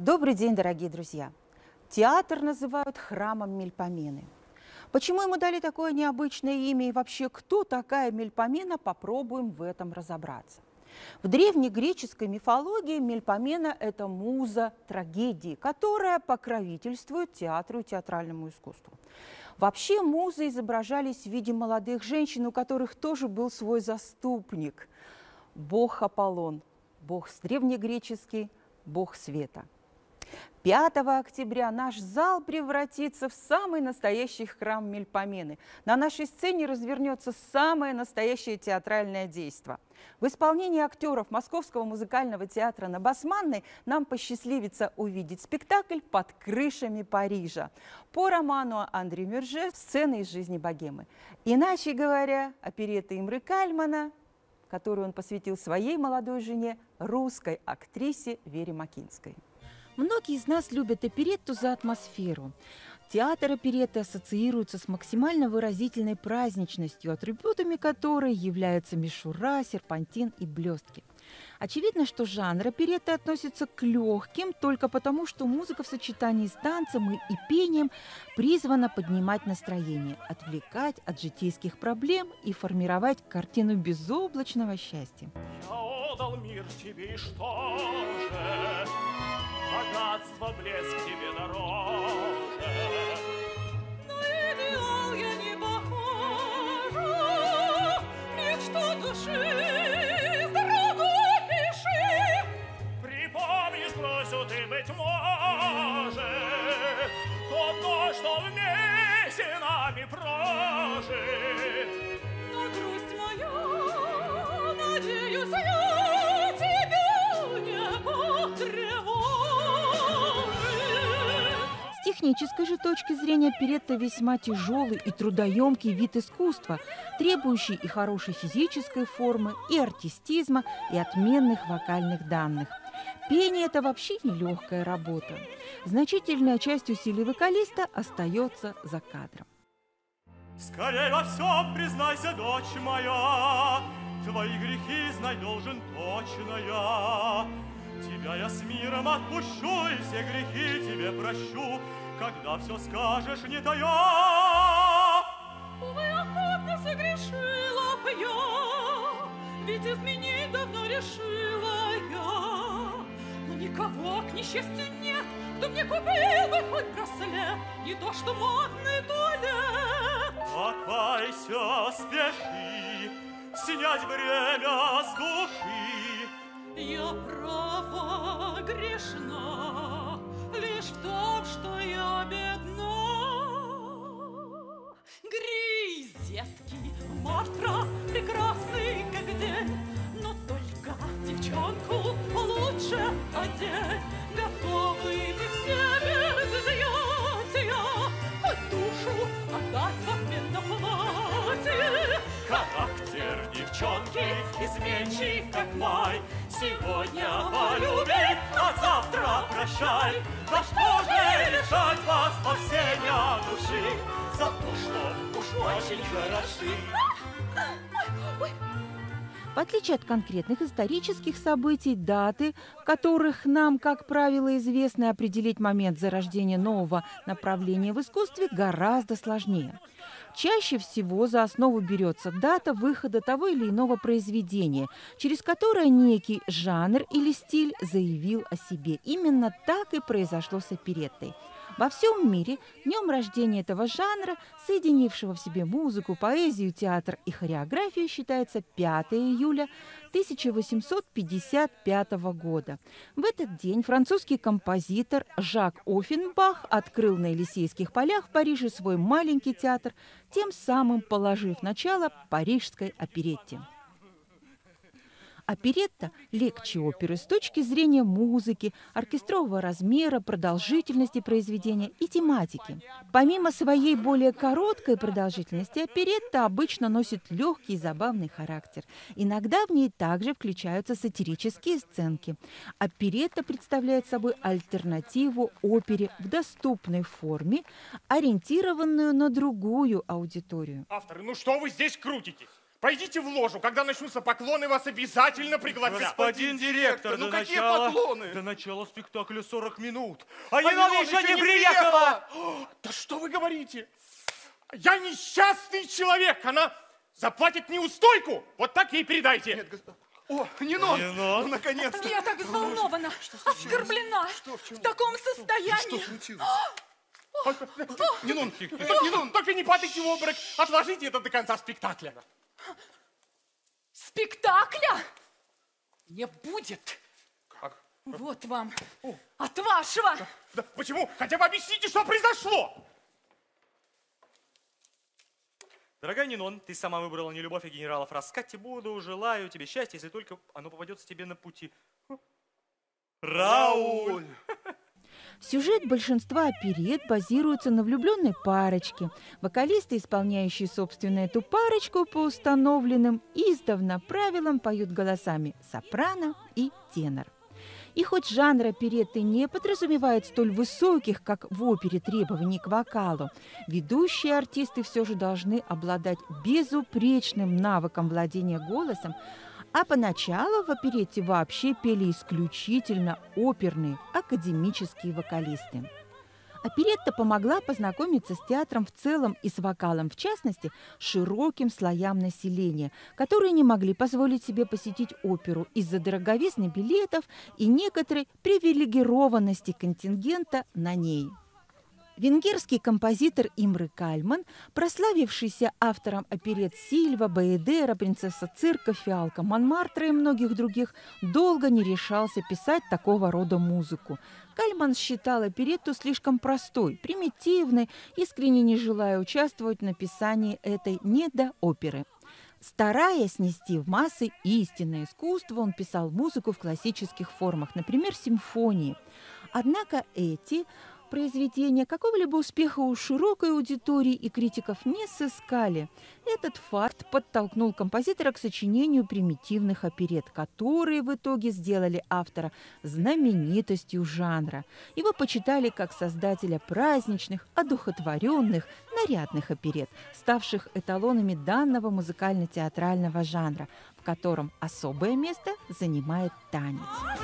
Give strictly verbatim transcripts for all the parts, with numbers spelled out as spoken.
Добрый день, дорогие друзья! Театр называют храмом Мельпомены. Почему ему дали такое необычное имя и вообще кто такая Мельпомена, попробуем в этом разобраться. В древнегреческой мифологии Мельпомена – это муза трагедии, которая покровительствует театру и театральному искусству. Вообще музы изображались в виде молодых женщин, у которых тоже был свой заступник – бог Аполлон, бог древнегреческий, бог света. пятого октября наш зал превратится в самый настоящий храм Мельпомены. На нашей сцене развернется самое настоящее театральное действо. В исполнении актеров Московского музыкального театра на Басманной нам посчастливится увидеть спектакль «Под крышами Парижа» по роману Андре Мюрже «Сцены из жизни богемы». Иначе говоря, оперетта Имры Кальмана, которую он посвятил своей молодой жене, русской актрисе Вере Макинской. Многие из нас любят оперетту за атмосферу. Театр оперетты ассоциируется с максимально выразительной праздничностью, атрибутами которой являются мишура, серпантин и блестки. Очевидно, что жанр оперетты относится к легким только потому, что музыка в сочетании с танцем и пением призвана поднимать настроение, отвлекать от житейских проблем и формировать картину безоблачного счастья. Я отдал мир тебе, и что же? Богатство, блеск тебе дороже. На идеал я не похожа, мечту души с дорогой пиши. Припомнишь, бросил ты, быть может, тот дождь, что вместе нами прожит. На грусть моя, надеюсь, я тебя не потревожу. С технической же точки зрения оперетта весьма тяжелый и трудоемкий вид искусства, требующий и хорошей физической формы, и артистизма, и отменных вокальных данных. Пение – это вообще нелегкая работа. Значительная часть усилий вокалиста остается за кадром. Скорей во всем признайся, дочь моя, твои грехи знай должен точно я. Тебя я с миром отпущу и все грехи тебе прощу, когда все скажешь не тая. Увы, охотно согрешила б я, ведь изменить давно решила я. Но никого к несчастью нет, кто мне купил бы хоть браслет, не то что модный туалет. Покайся, спеши, снять время с души. Я права грешна лишь в том, что я бедна. Грезетки Мартра прекрасный как день, но только девчонку лучше одеть. Готовы мы все без изъятия хоть душу отдать в обмен на платье. Характер девчонки изменчив, как май. Сегодня полюби, а завтра прощай. Да что же лишать вас спасения души за то, что уж очень хороши? В отличие от конкретных исторических событий, даты, в которых нам, как правило, известно определить момент зарождения нового направления в искусстве, гораздо сложнее. Чаще всего за основу берется дата выхода того или иного произведения, через которое некий жанр или стиль заявил о себе. Именно так и произошло с опереттой. Во всем мире днем рождения этого жанра, соединившего в себе музыку, поэзию, театр и хореографию, считается пятое июля тысяча восемьсот пятьдесят пятого года. В этот день французский композитор Жак Оффенбах открыл на Елисейских полях в Париже свой маленький театр, тем самым положив начало парижской оперетте. Оперетта легче оперы с точки зрения музыки, оркестрового размера, продолжительности произведения и тематики. Помимо своей более короткой продолжительности, оперетта обычно носит легкий и забавный характер. Иногда в ней также включаются сатирические сценки. Оперетта представляет собой альтернативу опере в доступной форме, ориентированную на другую аудиторию. Автор, ну что вы здесь крутитесь? Пойдите в ложу, когда начнутся поклоны, вас обязательно пригласят. Господин директор, ну до какие начала, поклоны? до начала спектакля сорок минут. А, А Нинон Нинон еще еще не приехала. Да что вы говорите? Я несчастный человек, она заплатит неустойку. Вот так ей передайте. Нет, господа. О, Нинон, Нинон. ну, наконец-то. Я так взволнована, оскорблена, Что, в чем? в таком состоянии. Что случилось? Нинон, Нинон, только не падайте в обморок. Отложите это до конца спектакля. Спектакля не будет. Как? Вот вам от вашего. Да почему? Хотя бы объясните, что произошло. Дорогая Нинон, ты сама выбрала не любовь, а генералов Раскати. Буду, желаю тебе счастья, если только оно попадется тебе на пути. Рауль! Сюжет большинства оперет базируется на влюбленной парочке. Вокалисты, исполняющие, собственно, эту парочку по установленным издавна правилам, поют голосами сопрано и тенор. И хоть жанр оперетты не подразумевает столь высоких, как в опере, требований к вокалу, ведущие артисты все же должны обладать безупречным навыком владения голосом, а поначалу в оперетте вообще пели исключительно оперные академические вокалисты. Оперетта помогла познакомиться с театром в целом и с вокалом в частности широким слоям населения, которые не могли позволить себе посетить оперу из-за дороговизны билетов и некоторой привилегированности контингента на ней. Венгерский композитор Имре Кальман, прославившийся автором оперет «Сильва», «Баэдера», «Принцесса цирка», «Фиалка Монмартра» и многих других, долго не решался писать такого рода музыку. Кальман считал оперетту слишком простой, примитивной, искренне не желая участвовать в написании этой недооперы. Стараясь нести в массы истинное искусство, он писал музыку в классических формах, например, симфонии. Однако эти произведения какого-либо успеха у широкой аудитории и критиков не сыскали. Этот факт подтолкнул композитора к сочинению примитивных оперет, которые в итоге сделали автора знаменитостью жанра. Его почитали как создателя праздничных, одухотворенных, нарядных оперет, ставших эталонами данного музыкально-театрального жанра, в котором особое место занимает танец.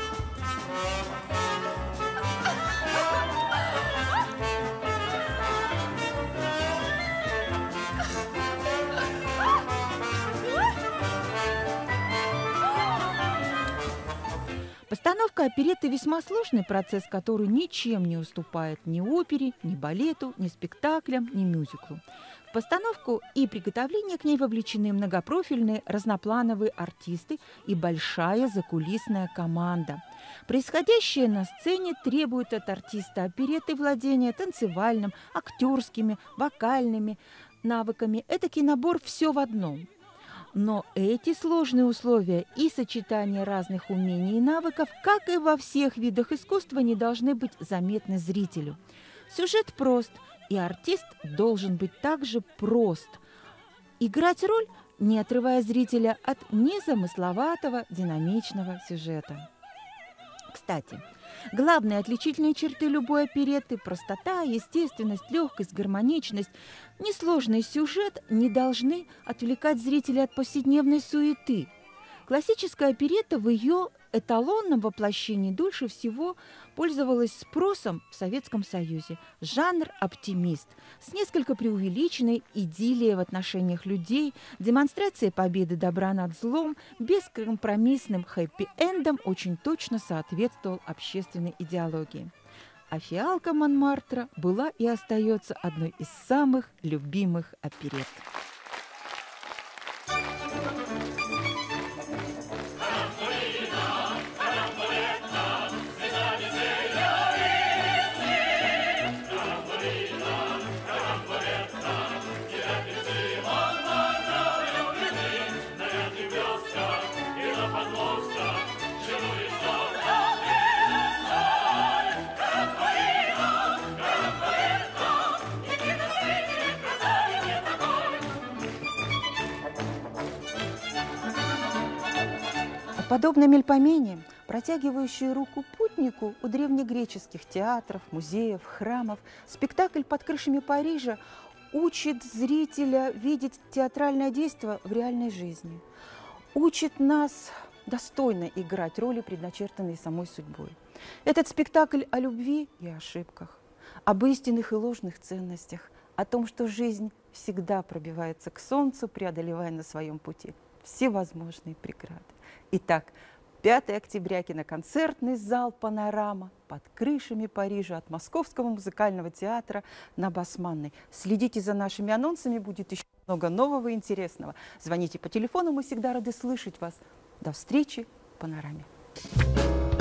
Постановка оперетты – весьма сложный процесс, который ничем не уступает ни опере, ни балету, ни спектаклям, ни мюзиклу. В постановку и приготовление к ней вовлечены многопрофильные разноплановые артисты и большая закулисная команда. Происходящее на сцене требует от артиста оперетты владения танцевальным, актерскими, вокальными навыками. Этакий набор «все в одном». Но эти сложные условия и сочетание разных умений и навыков, как и во всех видах искусства, не должны быть заметны зрителю. Сюжет прост, и артист должен быть также прост. Играть роль, не отрывая зрителя от незамысловатого динамичного сюжета. Кстати, главные отличительные черты любой оперетты – простота, естественность, легкость, гармоничность, несложный сюжет не должны отвлекать зрителя от повседневной суеты. Классическая оперетта в ее эталонном воплощении дольше всего пользовалась спросом в Советском Союзе. Жанр оптимист, с несколько преувеличенной идиллией в отношениях людей, демонстрация победы добра над злом, бескомпромиссным хэппи-эндом очень точно соответствовал общественной идеологии. А «Фиалка Монмартра» была и остается одной из самых любимых оперет. Подобно Мельпомене, протягивающей руку путнику, у древнегреческих театров, музеев, храмов, спектакль под крышами Парижа учит зрителя видеть театральное действие в реальной жизни, учит нас достойно играть роли, предначертанные самой судьбой. Этот спектакль о любви и ошибках, об истинных и ложных ценностях, о том, что жизнь всегда пробивается к солнцу, преодолевая на своем пути всевозможные преграды. Итак, пятое октября, киноконцертный зал «Панорама» под крышами Парижа от Московского музыкального театра на Басманной. Следите за нашими анонсами, будет еще много нового и интересного. Звоните по телефону, мы всегда рады слышать вас. До встречи в «Панораме».